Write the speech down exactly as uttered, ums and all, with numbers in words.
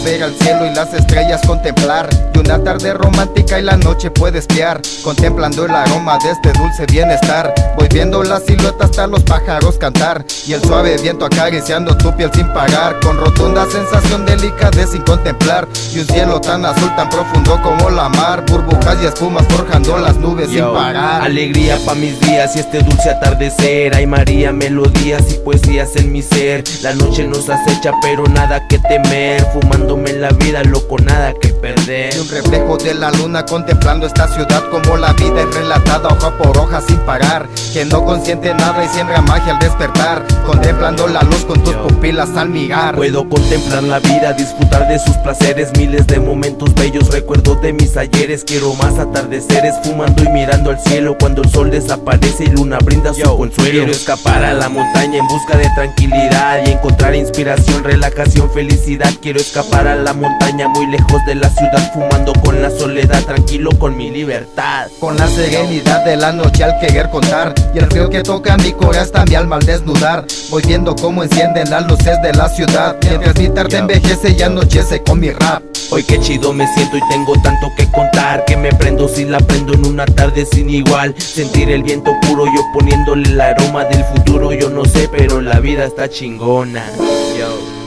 ver al cielo y las estrellas contemplar, y una tarde romántica y la noche puede espiar, contemplando el aroma de este dulce bienestar. Voy viendo la silueta hasta los pájaros cantar, y el suave viento acariciando tu piel sin parar, con rotunda sensación delicada sin contemplar, y un cielo tan azul tan profundo como la mar, burbujas y espumas forjando las nubes Yo, sin parar. Alegría pa' mis días y este dulce atardecer, ay María, melodías y poesías en mi ser. La noche nos acecha pero nada que temer, fumándome la vida, loco, nada que perder. Y un reflejo de la luna contemplando esta ciudad, como la vida es relatada hoja por hoja sin parar, que no consiente nada y siembra magia al despertar, contemplando la luz con tus pupilas al mirar. Puedo contemplar la vida, disfrutar de sus placeres, miles de momentos bellos, recuerdos de mis ayeres. Quiero más atardeceres, fumando y mirando al cielo, cuando el sol desaparece y luna brinda su consuelo. Quiero escapar a la montaña en busca de tranquilidad y encontrar inspiración, relajación, felicidad. Quiero escapar a la montaña muy lejos de la ciudad, fumando con la soledad, tranquilo con mi libertad. Con la serenidad de la noche al querer contar, y el frío que toca mi corazón hasta mi alma al desnudar, voy viendo cómo encienden las luces de la ciudad, mientras mi tarde envejece y anochece con mi rap. Hoy qué chido me siento y tengo tanto que contar, que me prendo si la prendo en una tarde sin igual. Sentir el viento puro, yo poniéndole el aroma del futuro. Yo no sé, pero la vida está chingona. Yo.